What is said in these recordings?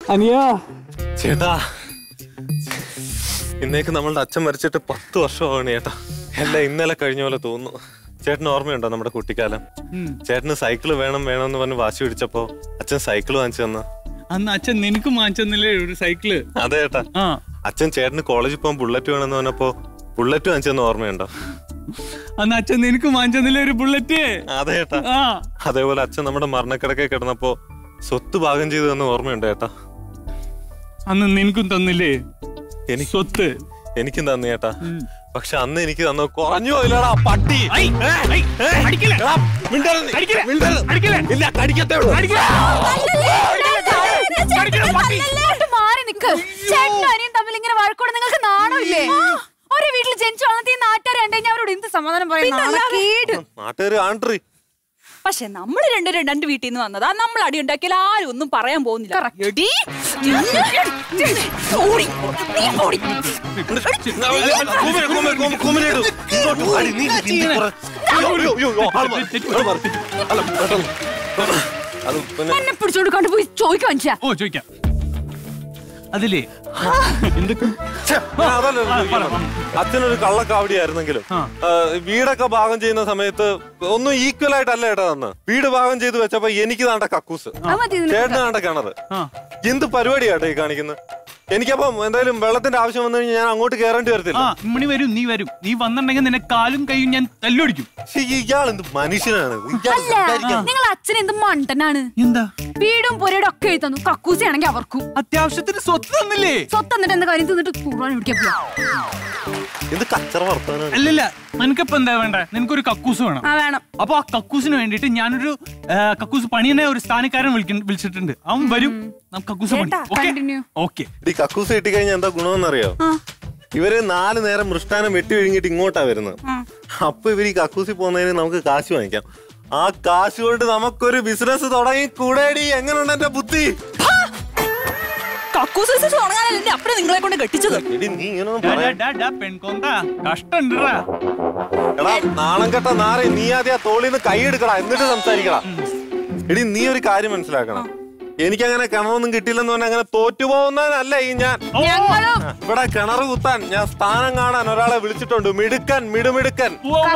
അനിയാ ചേട്ടാ, ഇന്നേക്ക് നമ്മളുടെ അച്ഛൻ മരിച്ചിട്ട് 10 വർഷമാണ് ചേട്ടാ. എല്ലാം ഇന്നലെ കഴിഞ്ഞ പോലെ തോന്നുന്നു. ചേട്ടന് ഓർമ്മയുണ്ടോ നമ്മുടെ കുട്ടിക്കാലം? ചേട്ടന് സൈക്കിള് വേണം വേണമെന്ന് പറഞ്ഞ് വാശി പിടിച്ചപ്പോ അച്ഛൻ സൈക്കിള് വാങ്ങിച്ചു തന്ന. അന്ന് അച്ഛൻ നിനക്ക് വാങ്ങിച്ചെന്നില്ലേ ഒരു സൈക്കിള്? അതെ ചേട്ടാ. അച്ഛൻ ചേട്ടന് കോളേജിൽ പോകാൻ ബുള്ളറ്റ് വേണമെന്ന് പറഞ്ഞപ്പോ ബുള്ളറ്റ് വാങ്ങിച്ചെന്ന് ഓർമ്മയുണ്ടോ? അന്ന് അച്ഛൻ നിനക്ക് വാങ്ങിച്ചെന്നില്ലേ ഒരു ബുള്ളറ്റ്? അതെ ചേട്ടാ. അതേപോലെ അച്ഛൻ നമ്മുടെ മരണക്കിടക്കെ കിടന്നപ്പോ സ്വത്ത് ഭാഗം ചെയ്തു തന്ന ഓർമ്മയുണ്ടോ ചേട്ടാ? അന്ന് നിനക്കും തന്നില്ലേ എനിക്ക് സ്വത്ത്? എനിക്കും തന്നു ചേട്ടാ. പക്ഷെ അന്ന് എനിക്ക് തന്ന കുറഞ്ഞു പോയില്ലടാ പട്ടി. ഒരേ വീട്ടിൽ ജനിച്ചു വളർത്തി നാട്ടുകാർ കണ്ടുകഴിഞ്ഞാൽ അവരോട് എന്ത് സമാധാനം പറയുന്നത്? പക്ഷെ നമ്മൾ രണ്ട് വീട്ടിൽ നിന്ന് വന്നതാ. നമ്മൾ അടി ഉണ്ടാക്കിയാൽ ആരും ഒന്നും പറയാൻ പോകുന്നില്ല. എന്നെ പിടിച്ചോണ്ട് കണ്ടുപോയി ചോദിക്കാം. അതിലേ അച്ഛനൊരു കള്ളക്കാവടിയായിരുന്നെങ്കിലും വീടൊക്കെ ഭാഗം ചെയ്യുന്ന സമയത്ത് ഒന്നും ഈക്വൽ ആയിട്ടല്ല ചേട്ടാ തന്ന്. വീട് ഭാഗം ചെയ്ത് വെച്ചപ്പോ എനിക്ക് താണ്ട കക്കൂസ്, ചേട്ടന് താണ്ട കിണറ്. എന്ത് പരിപാടിയാട്ടെ ഈ കാണിക്കുന്നത്? എനിക്കപ്പം എന്തായാലും വെള്ളത്തിന്റെ ആവശ്യം വന്നു കഴിഞ്ഞാൽ ഞാൻ അങ്ങോട്ട് കയറേണ്ടി വരത്തില്ല. നീ വന്നിട്ടുണ്ടെങ്കിൽ നിന്നെ കാലും കൈയും ഞാൻ തല്ലൊടിക്കും. ഇയാൾ എന്ത് മനുഷ്യനാണ്? നിങ്ങൾ അച്ഛൻ എന്ത് മണ്ടനാണ്. എന്താ വീടും പുരയുടെ ഒക്കെ എഴുതി തന്നു, കക്കൂസയാണെങ്കിൽ അവർക്കും അത്യാവശ്യത്തിന് സ്വത്ത് തന്നില്ലേ? സ്വത്ത് എന്നിട്ട് എന്താ കാര്യം? തിന്നിട്ട് കൂടാൻ പിടിക്കാൻ അല്ലല്ല, നിനക്കിപ്പോ എന്താ വേണ്ട? നിനക്കൊരു കക്കൂസ് വേണം. വേണം. അപ്പൊ ആ കക്കൂസിന് വേണ്ടിട്ട് ഞാനൊരു കക്കൂസ് പണിയനെ ഒരു സ്ഥാനക്കാരൻ വിളിച്ചിട്ടുണ്ട്. അവൻ വരും, നമുക്ക് കക്കൂസ് പണി. കക്കൂസ് കിട്ടിക്കഴിഞ്ഞാൽ എന്താ ഗുണമെന്നറിയോ? ഇവര് 4 നേരം മൃഷ്ടാനം വെട്ടി വിഴുങ്ങിട്ട് ഇങ്ങോട്ടാ വരുന്നത്. അപ്പൊ ഇവര് ഈ കക്കൂസിൽ പോകുന്നതിന് നമുക്ക് കാശ് വാങ്ങിക്കാം. ആ കാശ് കൊണ്ട് നമുക്കൊരു ബിസിനസ് തുടങ്ങി കൂടേടി. എങ്ങനെയുണ്ട് എന്റെ ബുദ്ധി? നിങ്ങളെ കൊണ്ട് കെട്ടിച്ചത് നാണം കെട്ട നാരെ. നീ ആദ്യം തോളിന്ന് കൈ എടുക്കടാ, എന്നിട്ട് സംസാരിക്കടാ. എടി, നീ ഒരു കാര്യം മനസ്സിലാക്കണം. എനിക്കങ്ങനെ കിണറൊന്നും കിട്ടിയില്ലെന്ന് പറഞ്ഞാൽ അങ്ങനെ തോറ്റുപോകുന്നതല്ല ഈ ഞാൻ. ഇവിടെ കിണർ കുത്താൻ ഞാൻ സ്ഥാനം കാണാൻ ഒരാളെ വിളിച്ചിട്ടുണ്ട്. മിടുക്കൻ, മിടുമിടുക്കൻ,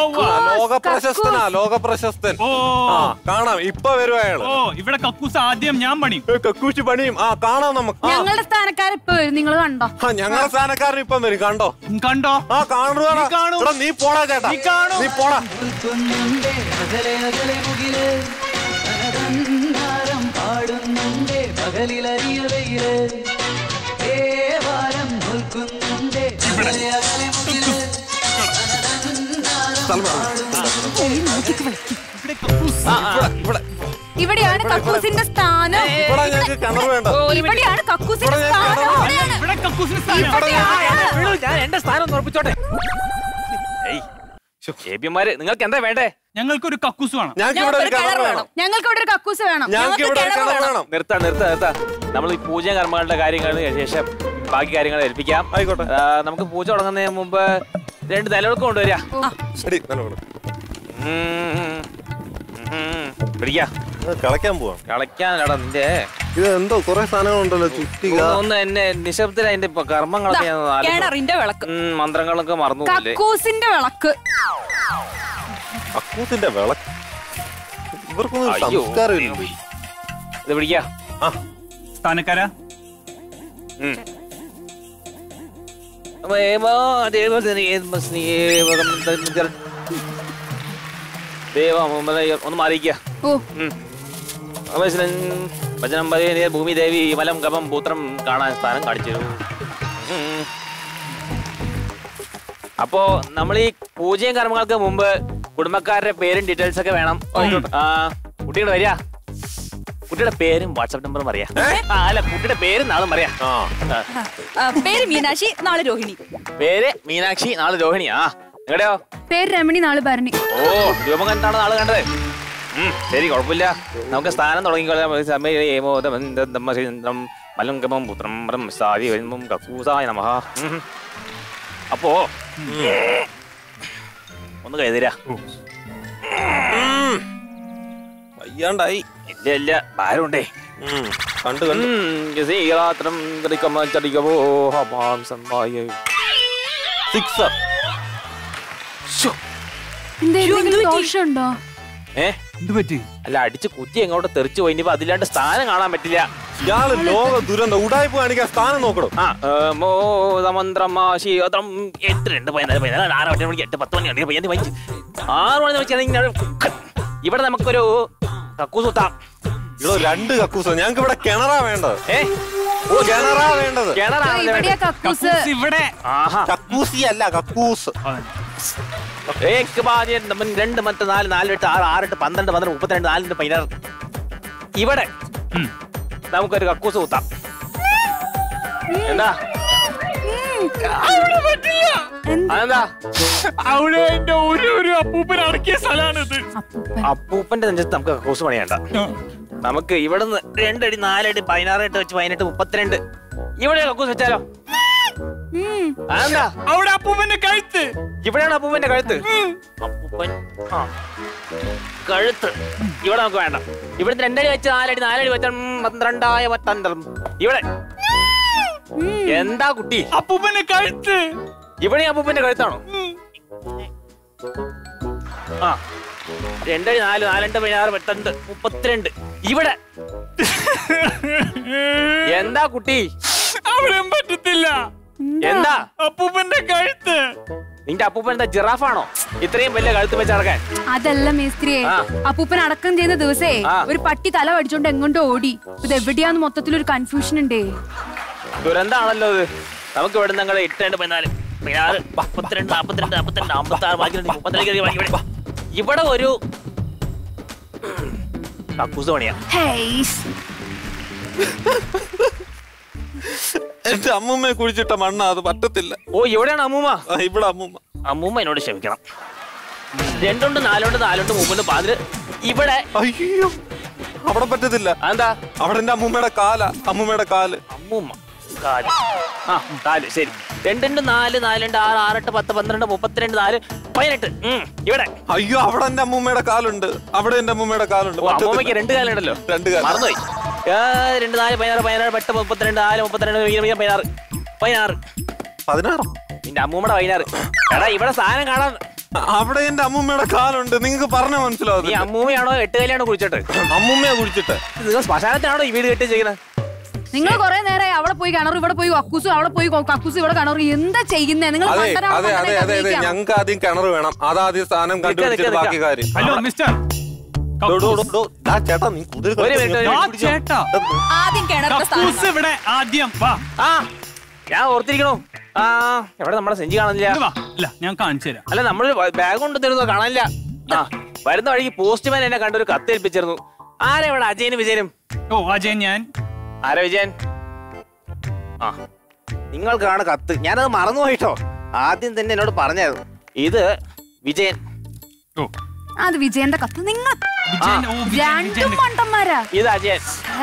ലോക പ്രശസ്തൻ. കാണാം, ഇപ്പൊ വരും അയാള്. ഇവിടെ കക്കൂസ് ആദ്യം ഞാൻ പണിയും. കക്കൂസ് പണിയും. കാണാം നമുക്ക്. ഞങ്ങളുടെ സ്ഥാനക്കാരൻ ഇപ്പൊ വരും, നിങ്ങൾ കണ്ടോ? ഞങ്ങളുടെ സ്ഥാനക്കാരൻ ഇപ്പം വരും. കണ്ടോ? കാണുവാ. നീ പോടാ ചേട്ടാ, നീ പോടാ. ഇവിടെയാണ് കക്കൂസിന്റെ സ്ഥാനം. ഇവിടെയാണ് കക്കൂസിന്റെ സ്ഥാനം. ഞാൻ എന്റെ സ്ഥാനം ഉറപ്പിച്ചോട്ടെ. നിങ്ങൾക്ക് എന്താ വേണ്ടേ? ഞങ്ങൾക്കൊരു കക്കൂസ് വേണം. ഞങ്ങൾക്ക് ഇവിടെ ഒരു കക്കൂസ് വേണം. നിർത്താ. നമ്മൾ ഈ പൂജ കർമ്മങ്ങളുടെ കാര്യങ്ങൾക്ക് ശേഷം ബാക്കി കാര്യങ്ങൾ ഏൽപ്പിക്കാം. ആയിക്കോട്ടെ. നമുക്ക് പൂജ തുടങ്ങുന്നതിന് മുമ്പ് 2 നിലവിളക്ക് കൊണ്ടുവരിക. കളയ്ക്കാനടാ നിന്റെ എന്തോ കൊറേ സാധനങ്ങളുണ്ടല്ലോ. ചുറ്റിക ഒന്ന് എന്നെ നിശബ്ദത. അതിന്റെ കർമ്മങ്ങളൊക്കെ മന്ത്രങ്ങളൊക്കെ മറന്നു. കക്കൂസിന്റെ വിളക്ക്. കക്കൂസിന്റെ വിളക്ക് ഇവർക്കൊന്നും സംസ്കാരമില്ല. ഇത് പിടിക്കാ സ്ഥാനക്കാരാ. ഒന്ന് മാറിയിക്ക. ഭജനം ഭൂമി ദേവി മലം കപം പുത്രം കാണാൻ സ്ഥാനം കാണിച്ചു. അപ്പോ നമ്മൾ ഈ പൂജയും കർമ്മങ്ങൾക്ക് മുമ്പ് കുടുംബക്കാരുടെ പേരും ഡീറ്റെയിൽസ് ഒക്കെ വേണം. കുട്ടികൾ വരിക. കുട്ടിയുടെ പേരും വാട്സാപ്പ് നമ്പറും പറയാ. അല്ല, കുട്ടിയുടെ പേരും നാളും പറയാ. പേര് മീനാക്ഷി, നാളെ രോഹിണി. പേര് മീനാക്ഷി, നാളെ രോഹിണി. നിങ്ങളുടെയോ? പേര് രമണി, നാളെ ഭരണി. രൂപം കണ്ടാണ് നാള് കണ്ടത്. ശരി, കുഴപ്പമില്ല. നമുക്ക് സ്ഥാനം തുടങ്ങിക്കോളാം. അപ്പോ ഒന്ന് കഴുതരാ. വയ്യാണ്ടായി. ഇല്ല ഭാരമുണ്ടേ. കണ്ടു സിക്സർ. എന്ത് പറ്റി? അല്ല അടിച്ച് കുത്തി എങ്ങോട്ട് തെറിച്ചു പോയി. ഇനിയിപ്പോ അതിലാണ്ട് സ്ഥാനം കാണാൻ പറ്റില്ല. ഇയാള് ലോക ദുരന്തം ഉടായ്പ കാണിക്കാൻ സ്ഥാനം നോക്കണം. ഇവിടെ നമുക്കൊരു കക്കൂസ് കുത്താം. ഇവിടെ 2 കക്കൂസ്. ഞങ്ങൾക്ക് ഇവിടെ കിണറാ വേണ്ടത്. കിണറാ വേണ്ടത്. ഇവിടെ കക്കൂസി അല്ല കക്കൂസ്. 1 2 3 4 4 8 6 6 8 12 12 32 4 16. ഇവിടെ നമുക്കൊരു കക്കൂസ് കുത്താം. എന്താ അതെന്താ? അവിടെ എന്റെ ഒരു അപ്പൂപ്പൻ അടക്കിയ സ്ഥലമാണിത്. അപ്പൂപ്പന്റെ നെഞ്ചത്ത് നമുക്ക് കക്കൂസ് പണിയണ്ട. നമുക്ക് ഇവിടുന്ന് 2 അടി 4 അടി 16 8 വെച്ച് 18 32 ഇവിടെ കക്കൂസ് വെച്ചാലോ? അതെന്താ? അവിടെ അപ്പൂപ്പന്റെ കഴുത്ത്. ഇവിടെയാണ് അപ്പൂപ്പന്റെ കഴുത്ത്. അപ്പൂപ്പൻ കഴുത്ത് ഇവിടെ നമുക്ക് വേണ്ട. ഇവിടുന്ന് 2 അടി വെച്ച് 4 അടി 4 അടി വെച്ച 12 12. ഇവിടെ എന്താ കുട്ടി? അപ്പൂപ്പന്റെ കഴുത്ത്. ഇവിടെ അപ്പൂപ്പന്റെ കഴുത്താണോ? 2 അടി 4 4 8 16 18 32. ഇവിടെ എന്താ കുട്ടി? അവിടെ പറ്റത്തില്ല. എന്താ? അപ്പൂപ്പന്റെ കഴുത്ത്. നിന്റെ അപ്പൂപ്പൻ എന്താ ജിറാഫാണോ ഇത്രയും വലിയ കഴുത്ത് വെച്ച് നടക്കാൻ? അതല്ല മേസ്ത്രിയെ, അപ്പൂപ്പൻ അടക്കം ചെയ്യുന്ന ദിവസേ ഒരു പട്ടി തല വടിച്ചോണ്ട് എങ്ങോട്ട് ഓടി. ഇത് എവിടെയാന്ന് മൊത്തത്തിലൊരു കൺഫ്യൂഷൻ ഉണ്ടേ. ദുരന്താണല്ലോ ഇത്. നമുക്ക് ഇവിടെ നിങ്ങൾ 8 14 16 32 42 42 56 32 ഇവിടെ ഒരു കക്കൂസ് പണിയാ. എന്റെ അമ്മൂമ്മയെ കുഴിച്ചിട്ട മണ്ണ, അത് പറ്റത്തില്ല. ഓ ഇവിടെയാണ് അമ്മൂമ്മ. ഇവിടെ അമ്മൂമ്മ. അമ്മൂമ്മ എന്നോട് ക്ഷമിക്കണം. 2 ഉണ്ട് 4 ഉണ്ട് 4 ഉണ്ട് 3 ഉണ്ട് 14. ഇവിടെ അയ്യോ അവിടെ പറ്റത്തില്ല. എന്താ? അവിടെ എന്റെ അമ്മൂമ്മയുടെ കാലാ. അമ്മൂമ്മയുടെ കാല്. അമ്മൂമ്മ കാല്. കാല് ശരി. 2 ഉണ്ട് 4 4 ഉണ്ട് 6 6 8 10 12 32 4 18. ഇവിടെ അയ്യോ അവിടെ എന്റെ അമ്മൂമ്മയുടെ കാലുണ്ട്. അവിടെ എന്റെ അമ്മൂമ്മയുടെ കാലുണ്ട്. അമ്മൂമ്മക്ക് 2 കാലുണ്ടല്ലോ. 2 കാല് മറന്നുപോയി. 2 4 16 17 8 32 4 32 16 16 16. നിന്റെ അമ്മൂമ്മയുടെ 16. എടാ ഇവിടെ സാധനം കാണാൻ. അവിടെ എന്റെ അമ്മൂമ്മയുടെ കാലുണ്ട്. നിങ്ങൾക്ക് പറഞ്ഞാൽ മനസ്സിലാവും. ഈ അമ്മൂമ്മയാണോ 8 കാലാണോ കുഴിച്ചിട്ട്? അമ്മൂമ്മയെ കുഴിച്ചിട്ട്. നിങ്ങൾ ശ്മശാനത്തിനാണോ ഈ വീട് കെട്ടി ചെയ്യുന്നത്? നിങ്ങൾ കുറെ നേരമായി അവിടെ പോയി കിണർ, ഇവിടെ പോയി കക്കൂസ്, അവിടെ പോയി കക്കൂസ്, ഇവിടെ കിണർ. എന്താ ചെയ്യുന്നേ നിങ്ങൾ? ഞങ്ങൾക്ക് ആദ്യം കിണർ വേണം. അതാദ്യം സ്ഥാനം കണ്ടുപിടിച്ചിട്ട് ബാക്കി കാര്യം. ഹലോ മിസ്റ്റർ ചേട്ടാ നീ ചേട്ടാ ഇവിടെ ആദ്യം വാ. ഞാൻ ഓർത്തിരിക്കണോ? എവിടെ നമ്മുടെ സെഞ്ചി കാണാനില്ല. ഇല്ല ഞാൻ കാണിച്ചു തരാം. അല്ല നമ്മള് ബാഗ് കൊണ്ട് തരുന്നോ കാണാനില്ല. വരുന്ന വഴിക്ക് പോസ്റ്റ്മാൻ എന്നെ കണ്ടൊരു കത്ത് ഏൽപ്പിച്ചിരുന്നു. ആരാ ഇവിടെ? അജയനും വിജയനും. ഓ അജയൻ. ഞാൻ ആരാ വിജയൻ? നിങ്ങൾക്കാണ് കത്ത്. ഞാനത് മറന്നുപോയിട്ടോ. ആദ്യം തന്നെ എന്നോട് പറഞ്ഞായിരുന്നു. ഇത് വിജയൻ. ഓ അത് വിജയന്റെ കത്ത്. നിങ്ങൾ രണ്ടും മണ്ടന്മാരാ. ഇത് അജയൻ.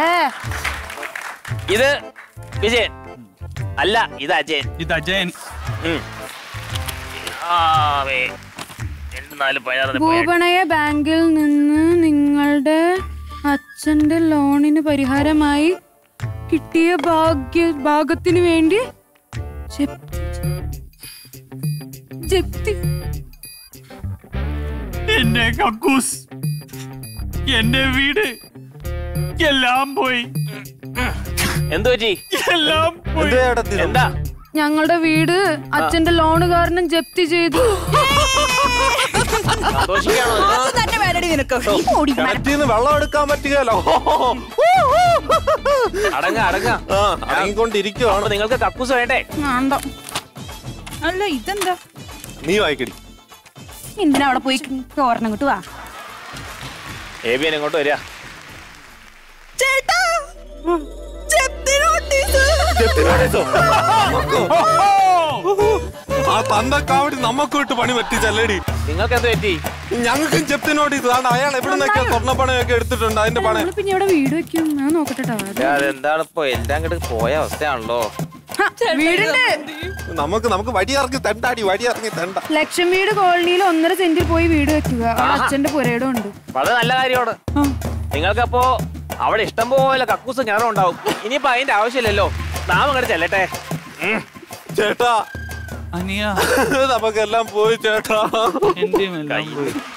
ഇത് വിജയൻ അല്ല, ഇത് അജയൻ. ഇത് അജയൻ. ഭൂപണയ ബാങ്കിൽ നിന്ന് നിങ്ങളുടെ അച്ഛന്റെ ലോണിന് പരിഹാരമായി കിട്ടിയ ഭാഗത്തിനു വേണ്ടി ജപ്തി. എന്റെ കക്കൂസ്, എന്റെ വീട് എല്ലാം പോയി. എന്തു പറ്റി? എല്ലാം പോയി. എന്താ? ഞങ്ങളുടെ വീട് അച്ഛന്റെ ലോണ് കാരണം ജപ്തി ചെയ്തു. വെള്ളം എടുക്കാൻ പറ്റുകയല്ലോ. അടങ്ങിക്കൊണ്ടിരിക്കുവാണ്. നിങ്ങൾക്ക് കക്കൂസ് വേണ്ടേ? അല്ല ഇതെന്താ? നീ വായിക്കടി. എന്തിനാ അവിടെ പോയി ഓർണം കിട്ടു? വാ ഏബിയൻ എങ്ങോട്ട് വരിക? ചേട്ടാ ആ തന്തക്കാവടി നമുക്ക് വിട്ട് പണി പറ്റിച്ചല്ലേടി. നിങ്ങൾക്ക് എന്ത് പറ്റി? ഞങ്ങൾക്കും ജപ്തി നോട്ടീസ്. അയാൾ എവിടെ നിന്നൊക്കെ സ്വർണ്ണപ്പണയൊക്കെ എടുത്തിട്ടുണ്ട്. അതിന്റെ പണം പിന്നെ ഇവിടെ വീട് വെക്കും. ഞാൻ നോക്കട്ടെ. അതെന്താണ് ഇപ്പൊ എല്ലാം കൂടെ പോയ അവസ്ഥയാണല്ലോ. നമുക്ക് വടിയിറങ്ങി തെണ്ടാടി. വടിയിറങ്ങി തെണ്ട. ലക്ഷം വീട് കോളനിയിൽ 1.5 സെന്റിൽ പോയി വീട് വെക്കുക. അച്ഛന്റെ പുരയിടം ഉണ്ട്. വളരെ നല്ല കാര്യമാണ്. നിങ്ങൾക്കപ്പോ അവിടെ ഇഷ്ടംപോലെ കക്കൂസ് കിണറും ഉണ്ടാവും. ഇനിയിപ്പോ അതിന്റെ ആവശ്യമില്ലല്ലോ, നാം അങ്ങോട്ട് ചെല്ലട്ടെ. ചേട്ടാ അനിയ നമുക്കെല്ലാം പോയി ചേട്ടാ. എന്റെ